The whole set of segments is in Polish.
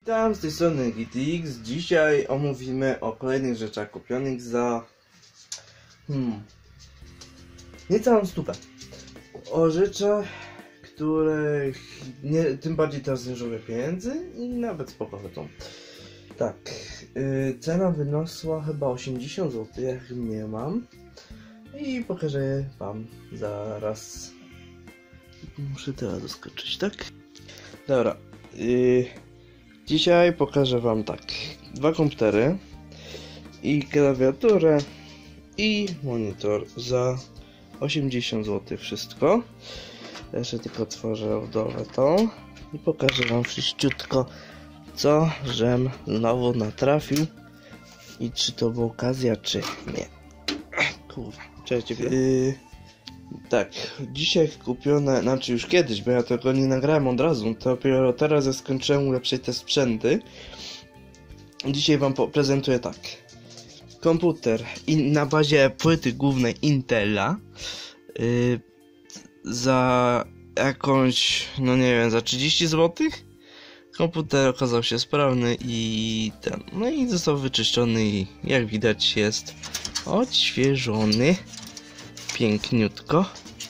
Witam, z tej strony GTX. Dzisiaj omówimy o kolejnych rzeczach kupionych za niecałą stówę. O rzeczach, których tym bardziej teraz nie żałuję pieniędzy i nawet spoko są. Tak, cena wyniosła chyba 80 zł, jak nie mam. I pokażę wam zaraz. Muszę teraz doskoczyć, tak? Dobra. Dzisiaj pokażę wam tak, dwa komputery i klawiaturę i monitor za 80 zł wszystko. Jeszcze tylko otworzę obudowe tą i pokażę wam wszyściutko, co żem znowu natrafił i czy to była okazja, czy nie. Kurwa, cześć ciebie. Tak, dzisiaj kupione, znaczy już kiedyś, bo ja tego nie nagrałem od razu, to dopiero teraz jak skończyłem ulepszyć te sprzęty. Dzisiaj wam prezentuję tak. Komputer na bazie płyty głównej Intela za jakąś, no nie wiem, za 30 zł. Komputer okazał się sprawny i no i został wyczyszczony i jak widać jest odświeżony piękniutko.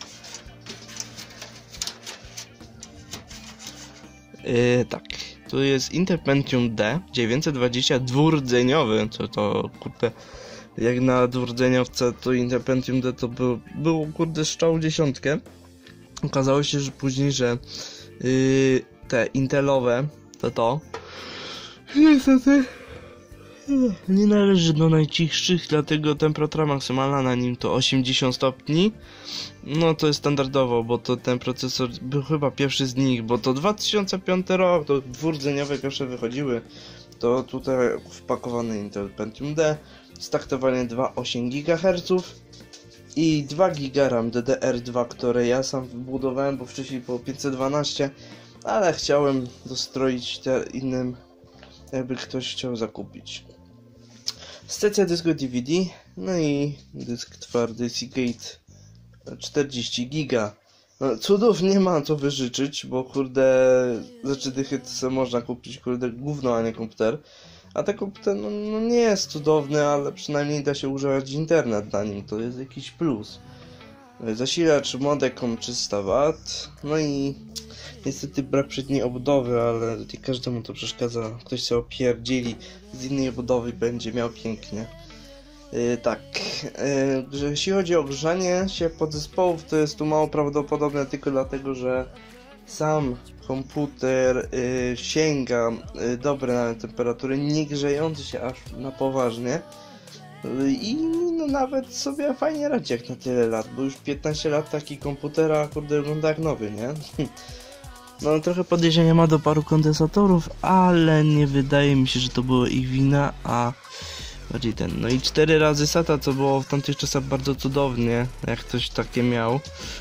Tak, tu jest Intel Pentium D 920 dwurdzeniowy, co to kurde, jak na dwurdzeniowce to Intel Pentium D to było kurde strzał dziesiątkę. Okazało się, że później, że te intelowe to niestety nie należy do najcichszych, dlatego temperatura maksymalna na nim to 80 stopni. No to jest standardowo, bo to ten procesor był chyba pierwszy z nich, bo to 2005 rok, to dwurdzeniowe pierwsze wychodziły. To tutaj wpakowany Intel Pentium D z taktowaniem 2,8 GHz i 2 GB RAM DDR2, które ja sam wybudowałem, bo wcześniej było 512, ale chciałem dostroić te innym, jakby ktoś chciał zakupić. Stacja dysku DVD, no i dysk twardy Seagate 40 GB. No, cudów nie ma co wyżyczyć, bo kurde, znaczy dychy to sobie można kupić, kurde, gówno, a nie komputer. A ten komputer no nie jest cudowny, ale przynajmniej da się używać internet na nim, to jest jakiś plus. Zasilacz Modecom 300 W, no i niestety brak przedniej obudowy, ale nie każdemu to przeszkadza. Ktoś sobie opierdzieli z innej obudowy, będzie miał pięknie. Tak, jeśli chodzi o grzanie się podzespołów, to jest tu mało prawdopodobne tylko dlatego, że sam komputer sięga dobre nawet temperatury, nie grzejący się aż na poważnie. I no nawet sobie fajnie radzi jak na tyle lat, bo już 15 lat taki komputer, a kurde wygląda jak nowy, nie? No trochę podejrzenia ma do paru kondensatorów, ale nie wydaje mi się, że to było ich wina, a bardziej ten. No i 4 razy SATA, co było w tamtych czasach bardzo cudownie, jak ktoś takie miał.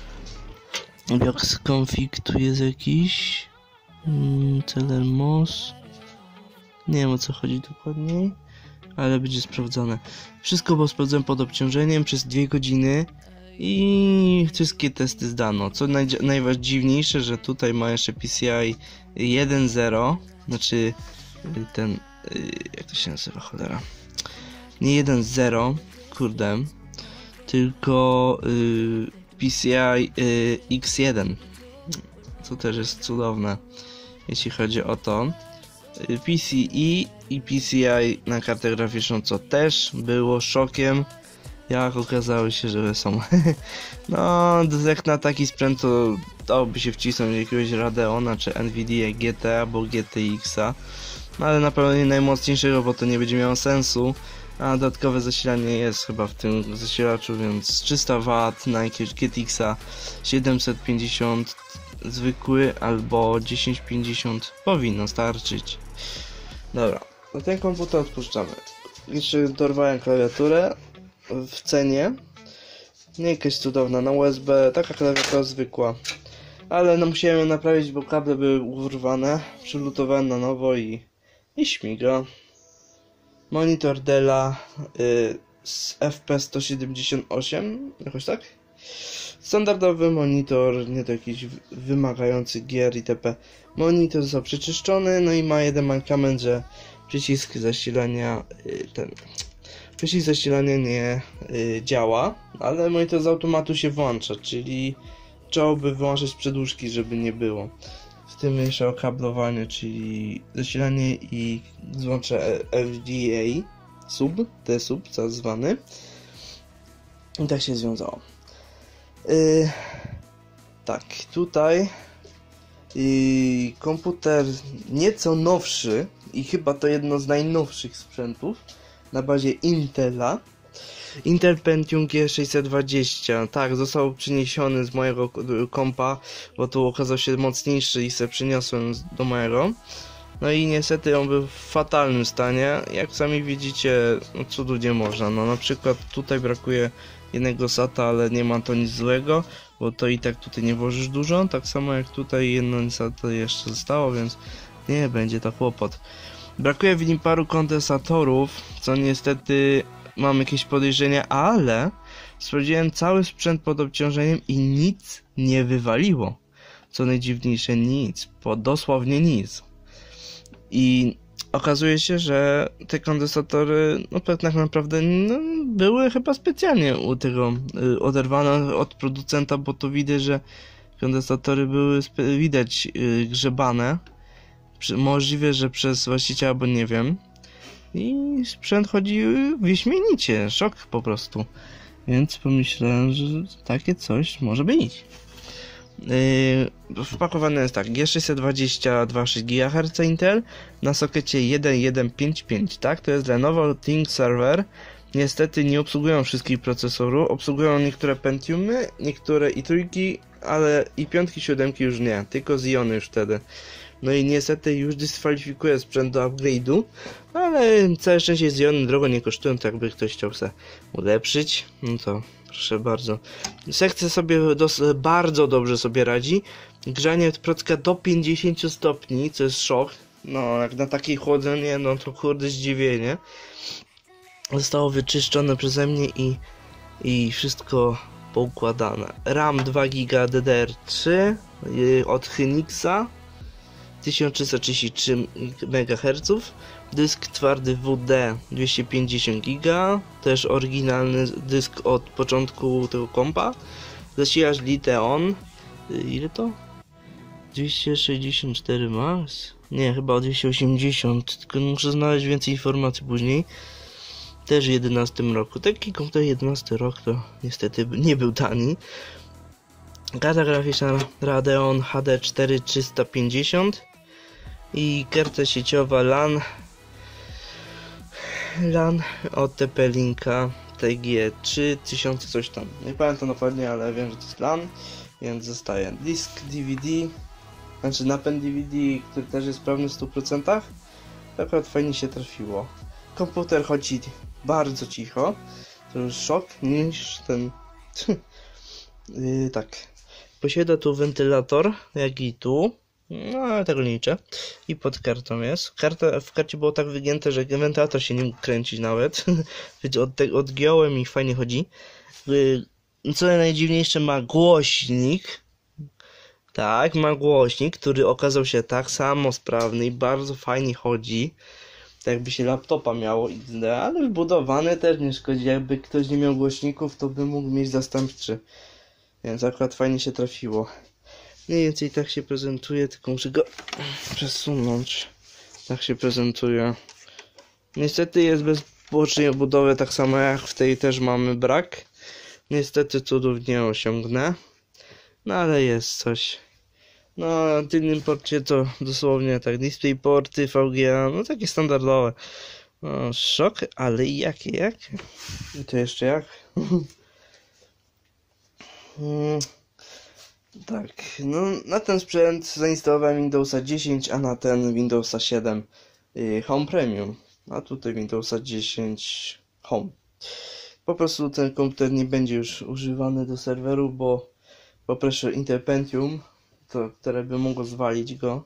Jak config tu jest jakiś CLMOS, nie wiem o co chodzi dokładniej, ale będzie sprawdzone. Wszystko było sprawdzone pod obciążeniem przez 2 godziny i wszystkie testy zdano. Co najdziwniejsze, że tutaj ma jeszcze PCI 1.0, znaczy ten, jak to się nazywa, cholera, nie 1.0, kurde, tylko PCI X1, co też jest cudowne, jeśli chodzi o to. PCI i PCI na kartę graficzną, co też było szokiem, jak okazało się, że są. No, jak na taki sprzęt to dałoby się wcisnąć jakiegoś Radeona, czy Nvidia GT albo GTX-a, no, ale na pewno nie najmocniejszego, bo to nie będzie miało sensu. A dodatkowe zasilanie jest chyba w tym zasilaczu, więc 300 W na jakiegoś GTX-a 750 zwykły albo 1050 powinno starczyć. Dobra, no ten komputer odpuszczamy. Jeszcze dorwałem klawiaturę w cenie. Nie jakaś cudowna, na USB, taka klawiatura zwykła. Ale no musiałem ją naprawić, bo kable były urwane. Przylutowałem na nowo i śmiga. Monitor Della z FP178, jakoś tak? Standardowy monitor, nie to jakiś wymagający gier itp. Monitor został przeczyszczony, no i ma jeden mankament, że przycisk zasilania nie działa, ale monitor z automatu się włącza, czyli trzeba by wyłączać przedłużki, żeby nie było. W tym jeszcze okablowanie, czyli zasilanie i złącze FGA T-sub tak zwany. I tak się związało. Tak, tutaj komputer nieco nowszy i chyba to jedno z najnowszych sprzętów na bazie Intela. Intel Pentium G620, tak, został przeniesiony z mojego kompa, bo tu okazał się mocniejszy i se przyniosłem do mojego. No i niestety on był w fatalnym stanie, jak sami widzicie, no cudu nie można, no na przykład tutaj brakuje jednego SATA, ale nie ma to nic złego, bo to i tak tutaj nie włożysz dużo, tak samo jak tutaj jedno SATA jeszcze zostało, więc nie będzie to kłopot. Brakuje w nim paru kondensatorów, co niestety mam jakieś podejrzenia, ale sprawdziłem cały sprzęt pod obciążeniem i nic nie wywaliło. Co najdziwniejsze, nic, dosłownie nic. I okazuje się, że te kondensatory, no tak naprawdę były chyba specjalnie u tego oderwane od producenta, bo to widać, że kondensatory były widać grzebane. Możliwe, że przez właściciela, bo nie wiem. I sprzęt chodzi wyśmienicie, szok po prostu. Więc pomyślałem, że takie coś może być. Wpakowane jest tak, G620 2,6 GHz Intel na sokecie 1155, tak? To jest Lenovo ThinkServer. Niestety nie obsługują wszystkich procesorów, obsługują niektóre Pentiumy, niektóre i trójki, ale i piątki, siódemki już nie, tylko Xeony już wtedy. No i niestety już dyskwalifikuje sprzęt do upgrade'u, ale całe szczęście Xeony drogo nie kosztują, tak jakby ktoś chciał se ulepszyć, no to proszę bardzo. Sekcja sobie bardzo dobrze sobie radzi. Grzanie procka do 50 stopni, co jest szok. No, jak na takie chłodzenie, no to kurde zdziwienie. Zostało wyczyszczone przeze mnie i wszystko poukładane. RAM 2 GB DDR3 od Hynixa 1333 MHz. Dysk twardy WD 250 GB, też oryginalny dysk od początku tego kompa. Zasilacz Liteon, ile to? 264 max? Nie, chyba o 280, tylko muszę znaleźć więcej informacji później. Też w 11 roku, taki komputer 11 rok to niestety nie był tani. Karta graficzna Radeon HD 4350 i karta sieciowa LAN od TP-Linka TG3000 coś tam. Nie pamiętam dokładnie, ale wiem, że to jest LAN, więc zostaje dysk DVD, znaczy napęd DVD, który też jest sprawny w 100%. To akurat fajnie się trafiło. Komputer chodzi bardzo cicho, to już szok niż ten. Tak. Posiada tu wentylator, jak i tu. No, ale tego nie liczę. I pod kartą jest. W karcie było tak wygięte, że wentylator się nie mógł kręcić nawet. Więc odgiąłem i fajnie chodzi. Co najdziwniejsze, ma głośnik. Tak, ma głośnik, który okazał się tak samo sprawny i bardzo fajnie chodzi. Tak jakby się laptopa miało XD, ale wbudowany też nie szkodzi. Jakby ktoś nie miał głośników, to by mógł mieć zastępczy. Więc akurat fajnie się trafiło. Mniej więcej tak się prezentuje, tylko muszę go przesunąć. Tak się prezentuje. Niestety jest bez bocznej obudowy, tak samo jak w tej też mamy brak. Niestety cudów nie osiągnę. No ale jest coś. No na tylnym porcie to dosłownie tak DisplayPorty, VGA, no takie standardowe. No szok, ale jakie? I to jeszcze jak? Tak, no na ten sprzęt zainstalowałem Windowsa 10, a na ten Windowsa 7 Home Premium, a tutaj Windowsa 10 Home. Po prostu ten komputer nie będzie już używany do serweru, bo poproszę Intel Pentium, które by mogło zwalić go.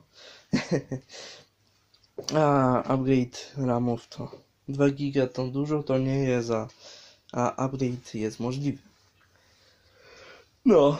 A upgrade RAMów to 2 GB to dużo to nie jest, a upgrade jest możliwy. No.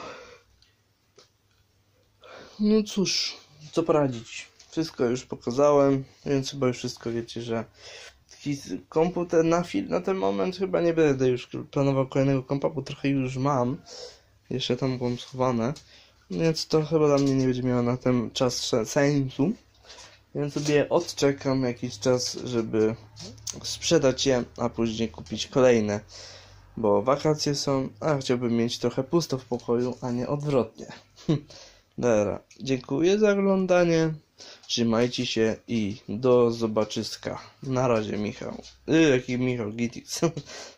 No cóż, co poradzić. Wszystko już pokazałem, więc chyba już wszystko wiecie, że taki komputer na ten moment chyba nie będę już planował kolejnego kompa, bo trochę już mam. Jeszcze tam było schowane. Więc to chyba dla mnie nie będzie miało na ten czas sensu. Więc sobie odczekam jakiś czas, żeby sprzedać je, a później kupić kolejne. Bo wakacje są, a chciałbym mieć trochę pusto w pokoju, a nie odwrotnie. Dobra, dziękuję za oglądanie. Trzymajcie się i do zobaczyska. Na razie, Michał. Jaki Michał Gitix.